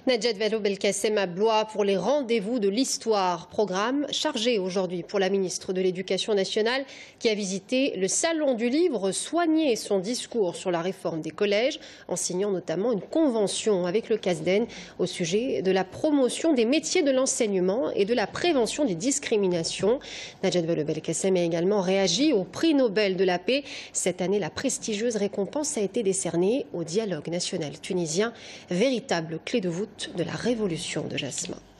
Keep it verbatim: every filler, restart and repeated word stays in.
Najat Vallaud-Belkacem à Blois pour les rendez-vous de l'histoire. Programme chargé aujourd'hui pour la ministre de l'Éducation nationale qui a visité le Salon du Livre, soigné son discours sur la réforme des collèges en signant notamment une convention avec le CASDEN au sujet de la promotion des métiers de l'enseignement et de la prévention des discriminations. Najat Vallaud-Belkacem a également réagi au prix Nobel de la paix. Cette année, la prestigieuse récompense a été décernée au dialogue national tunisien, véritable clé de voûte de la révolution de Jasmin.